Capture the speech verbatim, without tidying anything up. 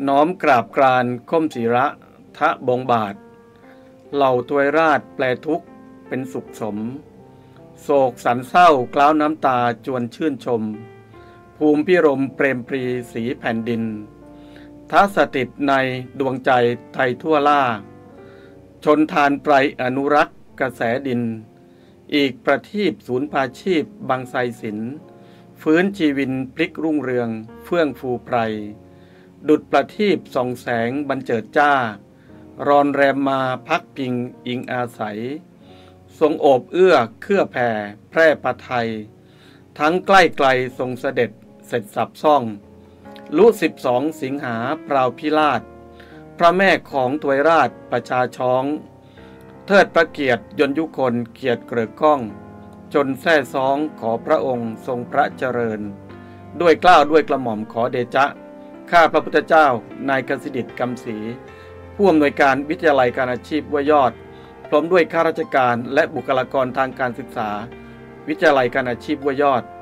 น้อมกราบกรานค้มศิระทะบงบาทเหล่าทวยราชแปลทุกข์เป็นสุขสมโศกสันเศร้ากล้าวน้ำตาจวนชื่นชมภูมิพิรมเปรมปรีสีแผ่นดินทัสถิตในดวงใจไทยทั่วล่าชนทานไพรอนุรักษ์กระแสดินอีกประทีปศูนย์ภาชีพบางไทรศิลป์ฟื้นชีวินพลิกรุ่งเรืองเฟื่องฟูไพรดุจประทีปส่องแสงบรรเจิดจ้ารอนแรมมาพักพิงอิงอาศัยทรงโอบเอื้อเครือแผ่แพร่ประไทยทั้งใกล้ไกลทรงเสด็จเสร็จสับซ่องลุสิบสองสิงหาพราวพิราชพระแม่ของถวยราชประชาช้องเทิดพระเกียรติยนยุคนเกียรติเกริกก้องจนแท้ซองขอพระองค์ทรงพระเจริญด้วยเกล้าด้วยกระหม่อมขอเดชะข้าพระพุทธเจ้านายกสิดิษฐ์กำศรีผู้อำนวยการวิทยาลัยการอาชีพห้วยยอดพร้อมด้วยข้าราชการและบุคลากรทางการศึกษาวิทยาลัยการอาชีพห้วยยอด